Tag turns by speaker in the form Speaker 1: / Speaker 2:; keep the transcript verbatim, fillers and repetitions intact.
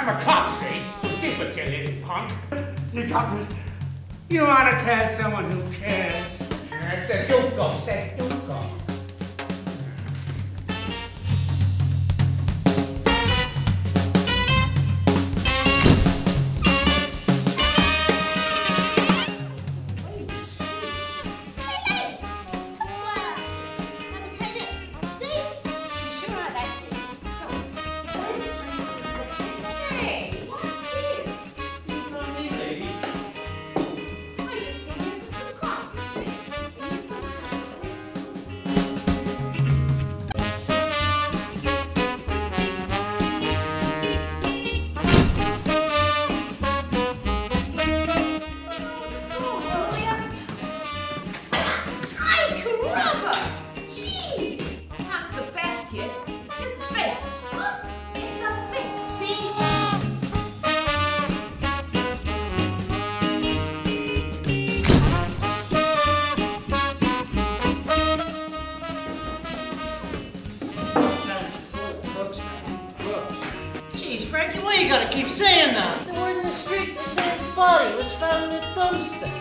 Speaker 1: I'm a cop, see? See what you little punk. You got me. You want to tell someone who cares? I said, don't go, said, don't go.
Speaker 2: Frankie, why you gotta keep saying that? The word in the street that says body was found in a dumpster.